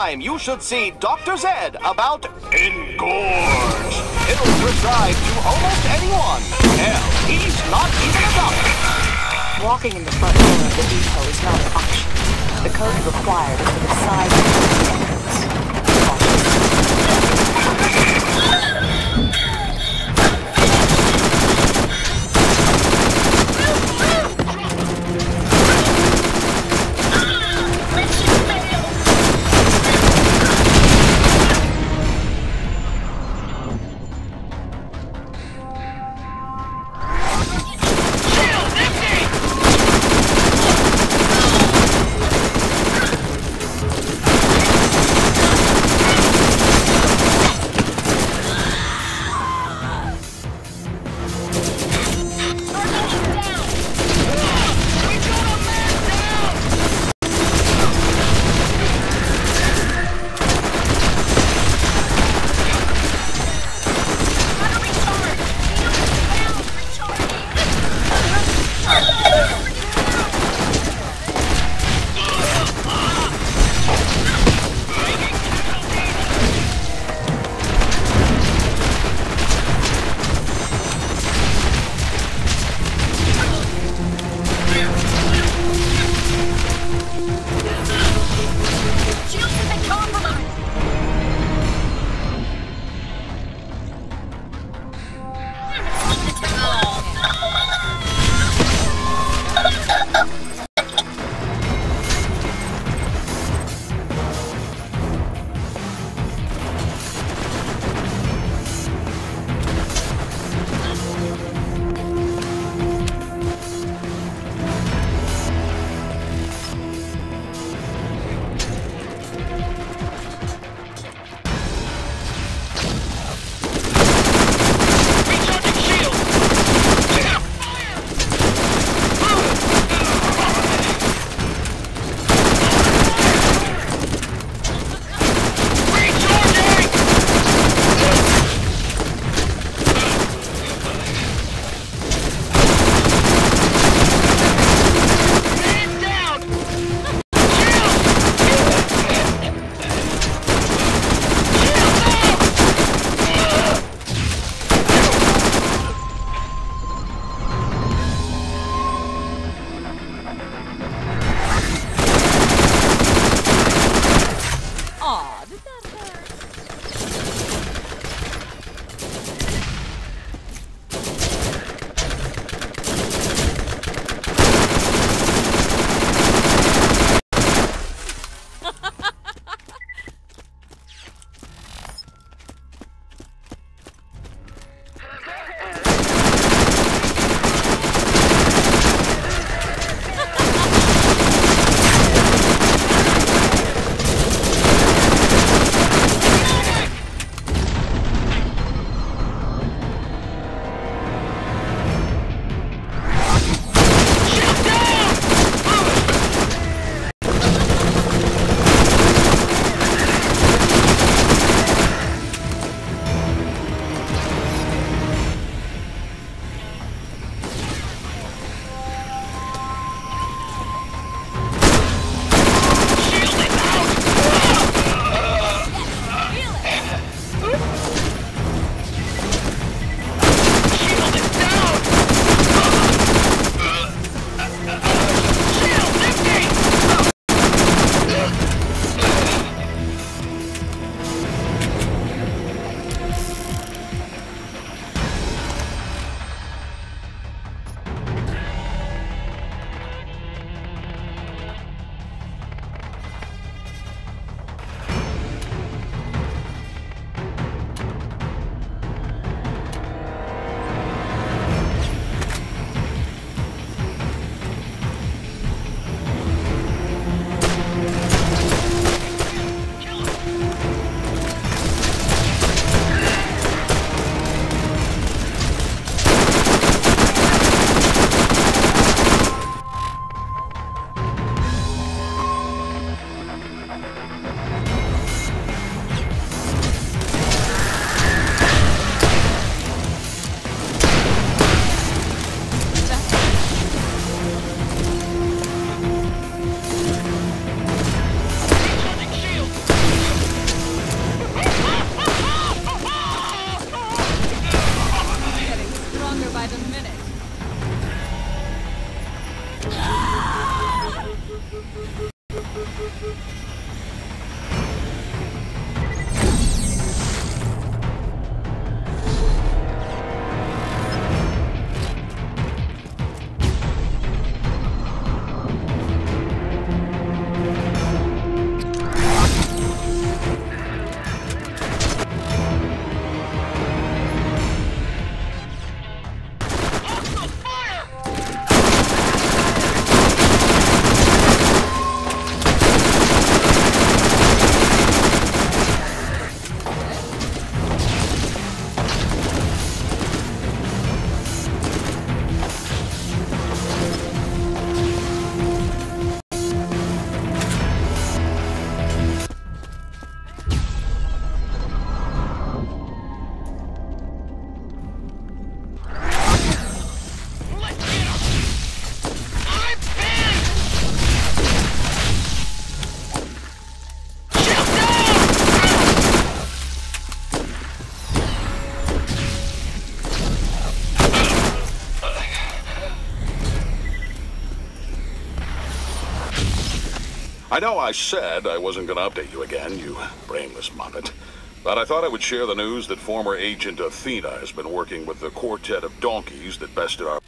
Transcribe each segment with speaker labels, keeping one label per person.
Speaker 1: time, you should see Dr. Zed about Engorge. He'll prescribe to almost anyone. Hell, he's not even a doctor.
Speaker 2: Walking in the front door of the depot is not an option. The code required is for the side of the entrance.
Speaker 3: I know I said I wasn't going to update you again, you brainless muppet. But I thought I would share the news that former Agent Athena has been working with the quartet of donkeys that bested our...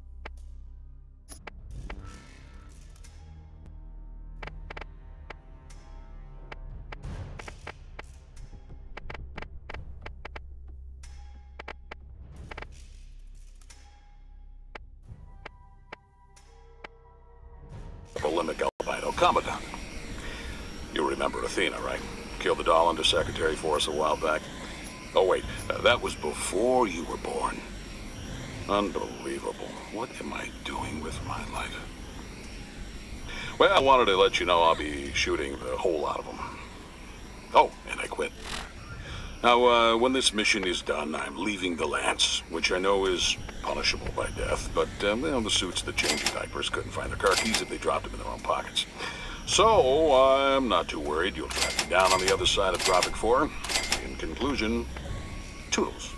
Speaker 3: Olympic albino commandant. You remember Athena, right? Killed the doll under secretary for us a while back. Oh wait, that was before you were born. Unbelievable. What am I doing with my life? Well, I wanted to let you know I'll be shooting the whole lot of them. Oh, and I quit. Now, when this mission is done, I'm leaving the Lance, which I know is punishable by death, but, well, the suits that change your diapers couldn't find their car keys if they dropped them in their own pockets. So, I'm not too worried you'll track me down on the other side of Tropic 4. In conclusion, toodles.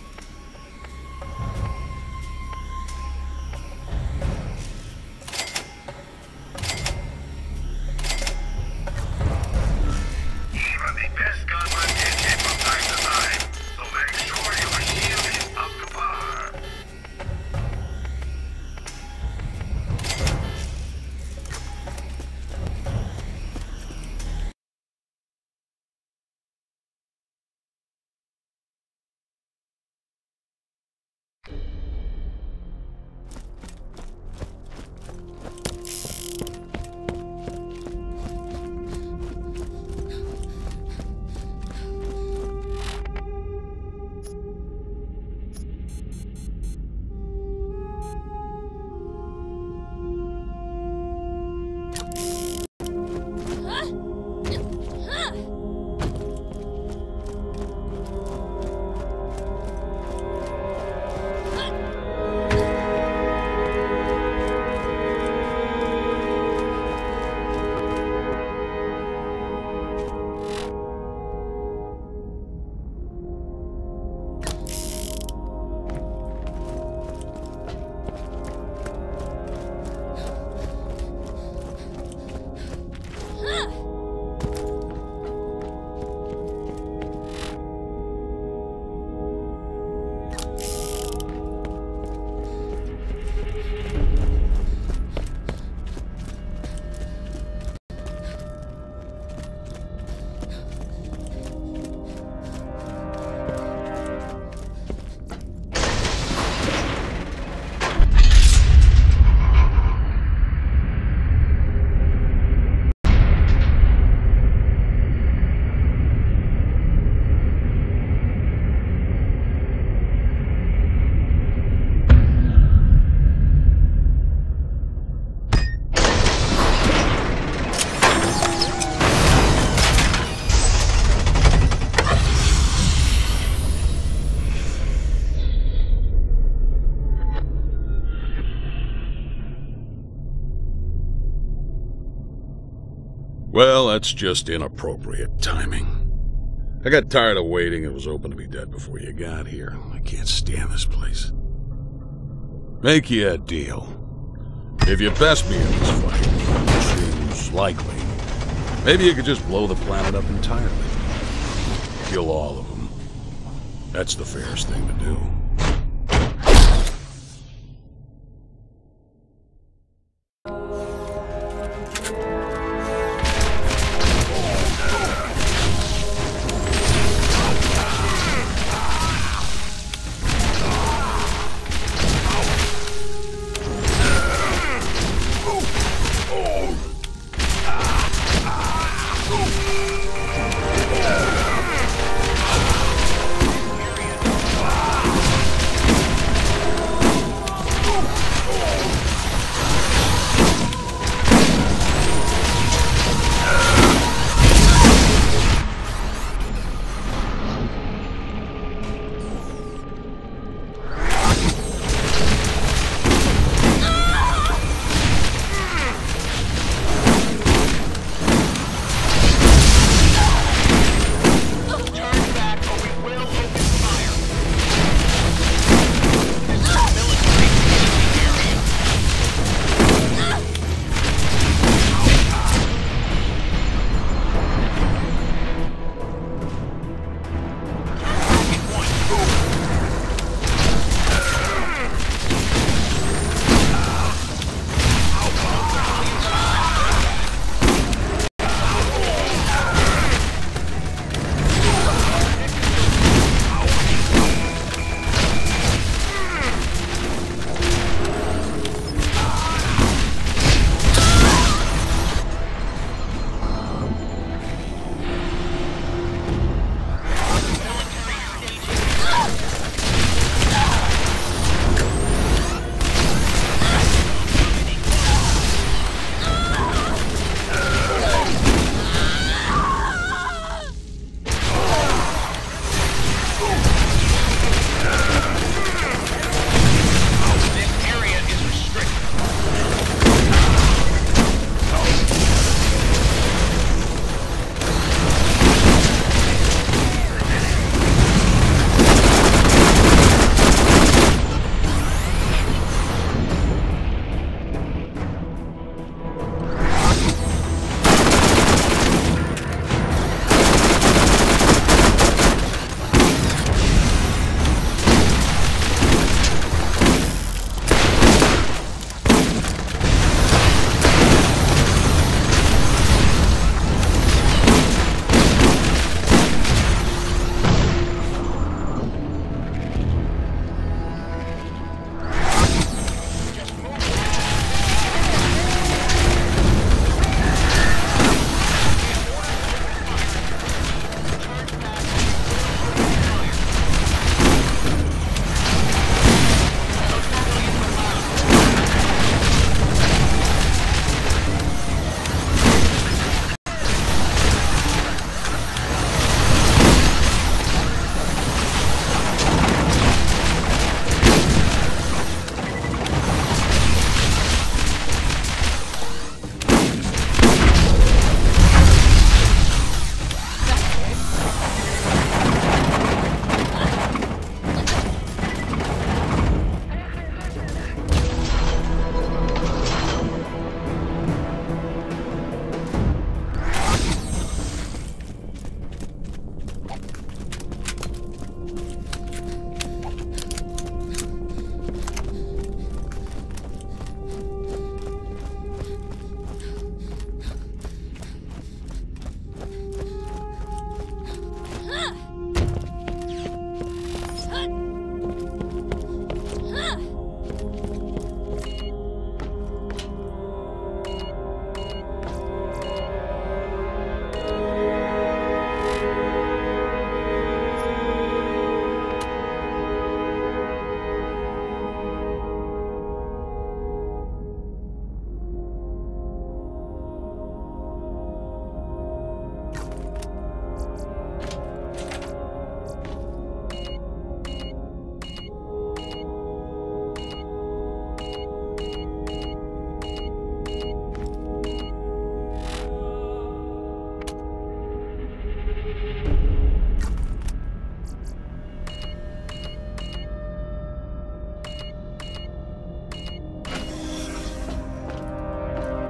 Speaker 3: Well, that's just inappropriate timing. I got tired of waiting and was hoping to be dead before you got here. I can't stand this place. Make you a deal. If you best me in this fight, which seems likely, maybe you could just blow the planet up entirely. Kill all of them. That's the fairest thing to do.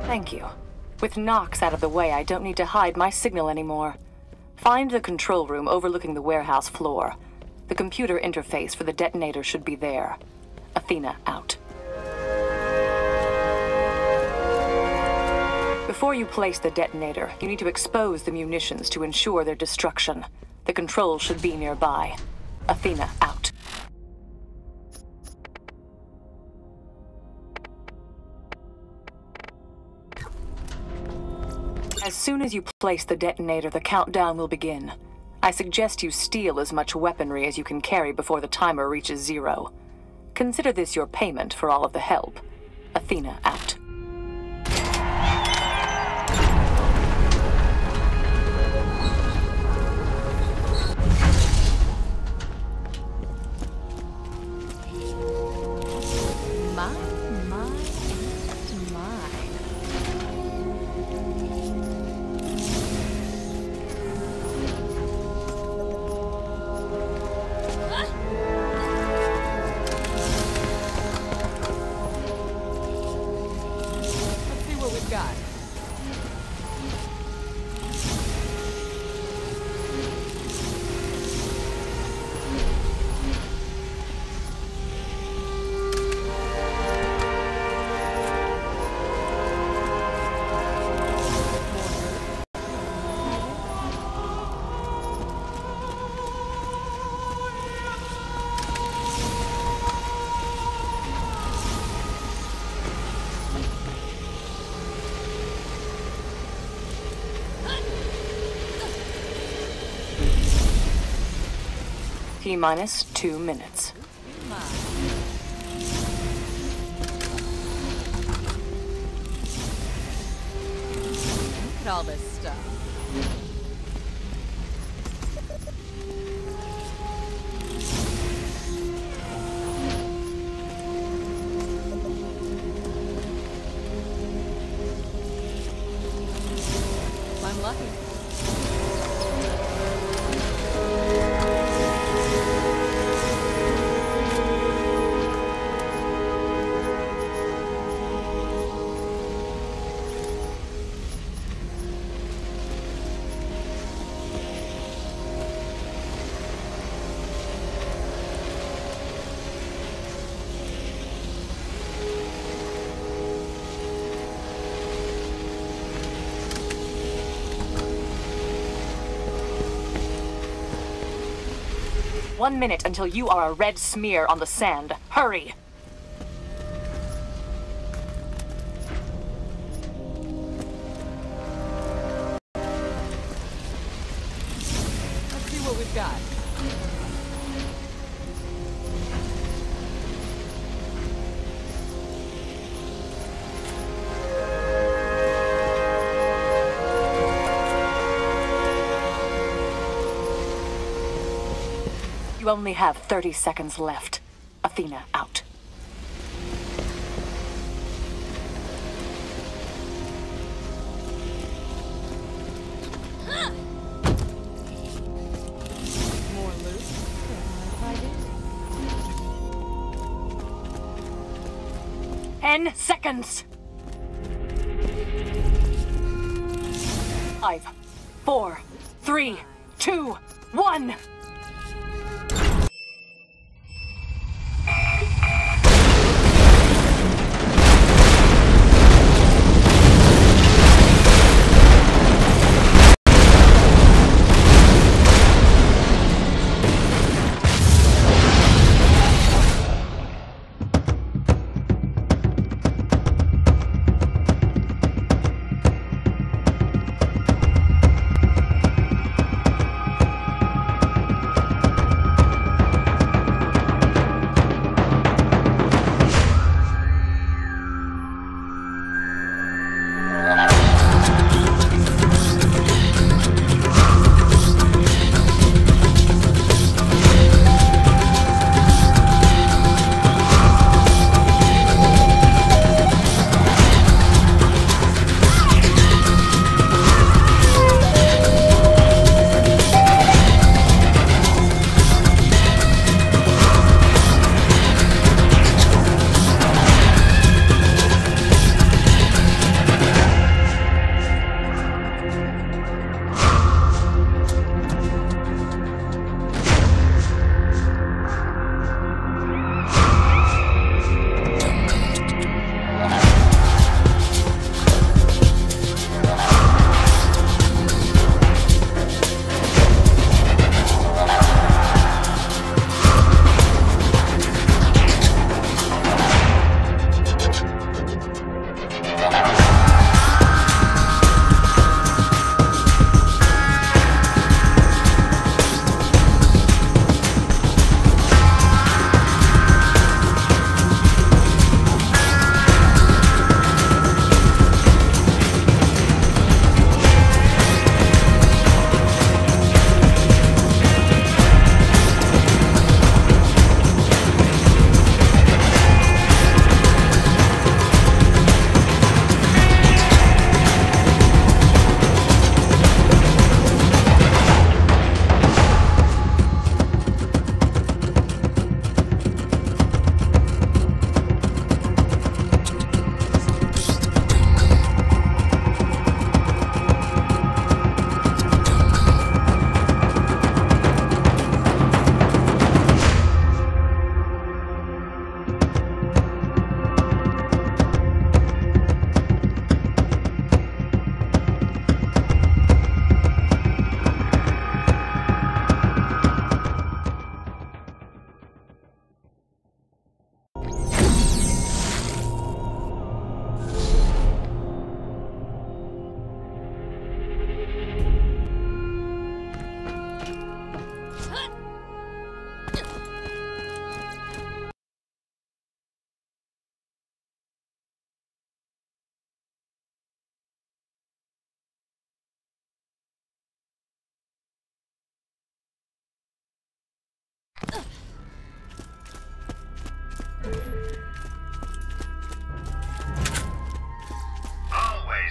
Speaker 2: Thank you. With Knox out of the way, I don't need to hide my signal anymore. Find the control room overlooking the warehouse floor. The computer interface for the detonator should be there. Athena out. Before you place the detonator, you need to expose the munitions to ensure their destruction. The controls should be nearby. Athena out. As soon as you place the detonator, the countdown will begin. I suggest you steal as much weaponry as you can carry before the timer reaches 0. Consider this your payment for all of the help. Athena out. T-minus 2 minutes.
Speaker 4: Look at all this stuff. I'm lucky.
Speaker 2: One minute until you are a red smear on the sand. Hurry!
Speaker 4: Let's see what we've got.
Speaker 2: You only have 30 seconds left. Athena out.
Speaker 4: More loot.
Speaker 2: 10 seconds! 5, 4, 3, 2, 1!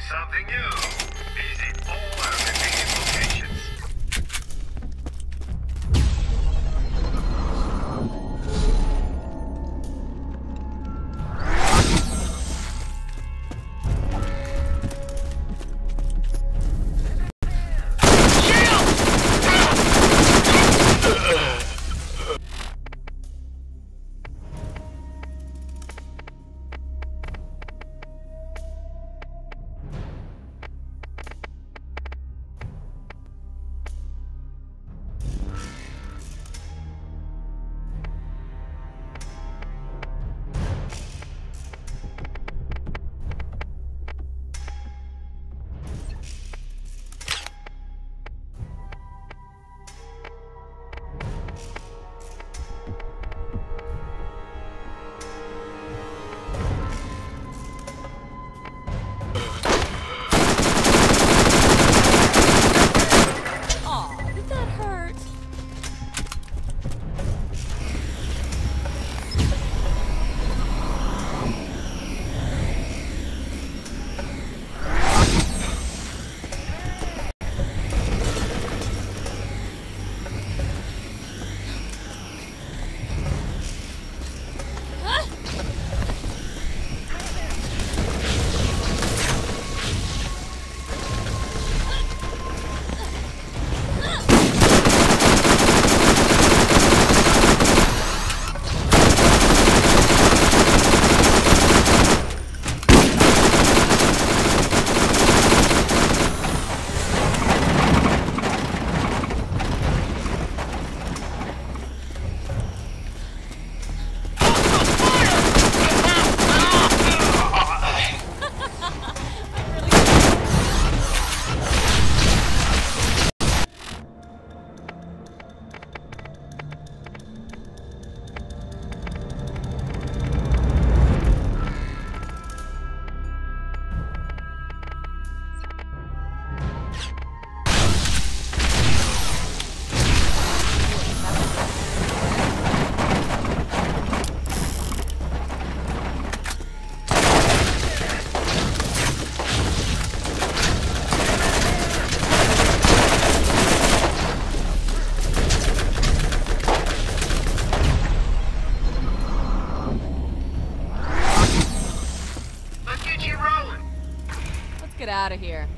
Speaker 5: something new. Visit all our convenient locations.
Speaker 4: Aw, did that hurt?
Speaker 5: Let's get you rolling.
Speaker 4: Let's get out of here.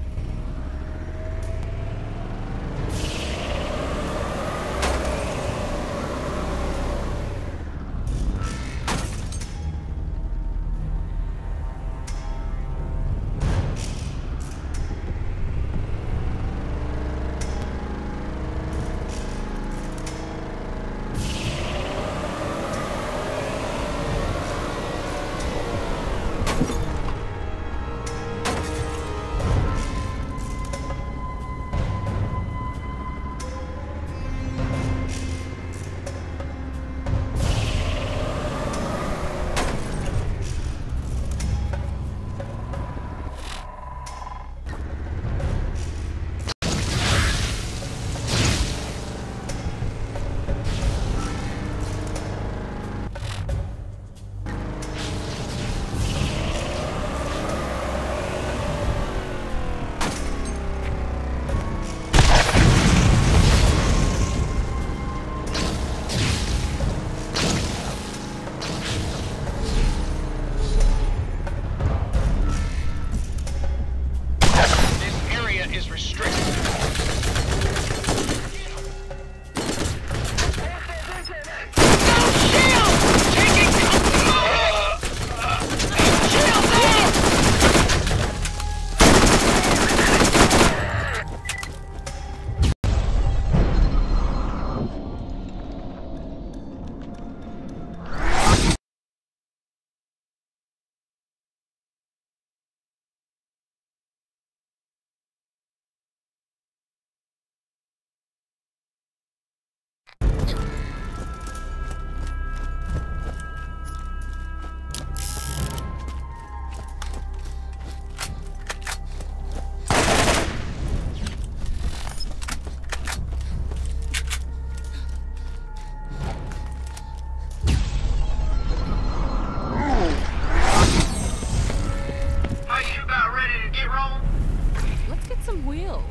Speaker 4: some wheels.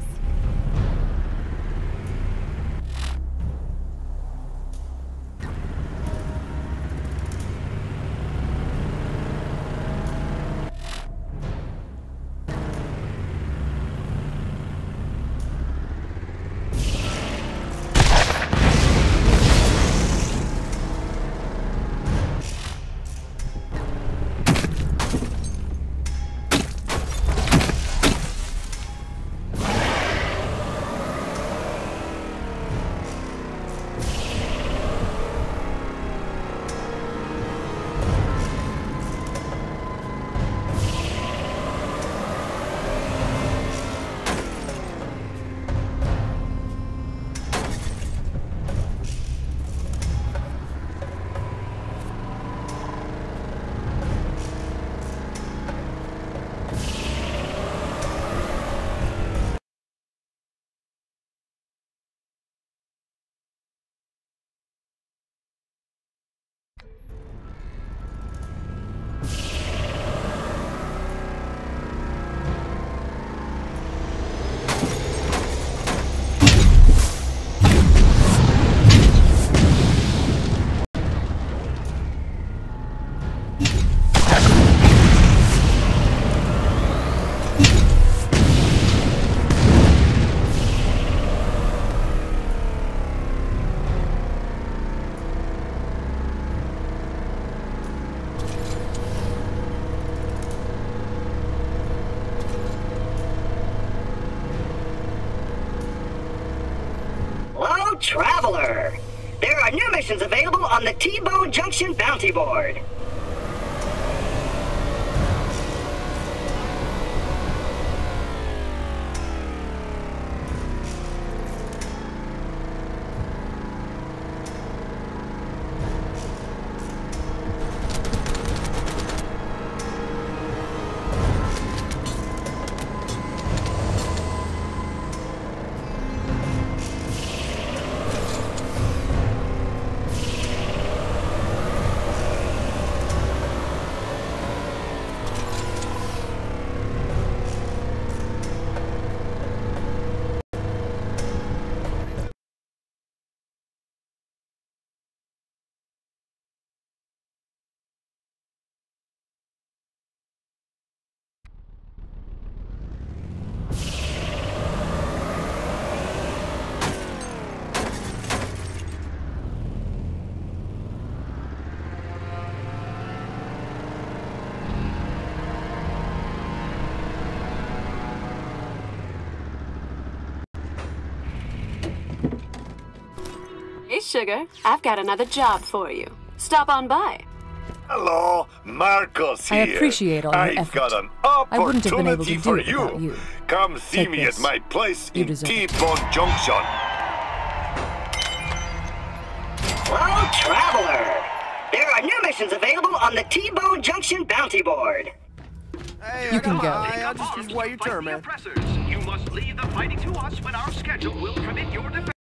Speaker 6: Hello, Traveler! There are new missions available on the T-Bone Junction Bounty Board.
Speaker 7: Hey, Sugar, I've got another job for you. Stop on by.
Speaker 5: Hello, Marcos here.
Speaker 8: I appreciate all your
Speaker 5: I've
Speaker 8: effort.
Speaker 5: got an
Speaker 8: I wouldn't have been able
Speaker 5: opportunity
Speaker 8: to
Speaker 5: for
Speaker 8: do it without you.
Speaker 5: Come see
Speaker 8: Take
Speaker 5: me
Speaker 8: this.
Speaker 5: at my place
Speaker 8: You
Speaker 5: in
Speaker 8: deserve it.
Speaker 5: T-Bone Junction.
Speaker 6: Hello, Traveler! There are new missions available on the T-Bone Junction Bounty Board.
Speaker 9: Hey,
Speaker 8: You can go.
Speaker 9: I'll just wait your turn, man.
Speaker 5: You must leave the fighting to us when our schedule will permit your defense.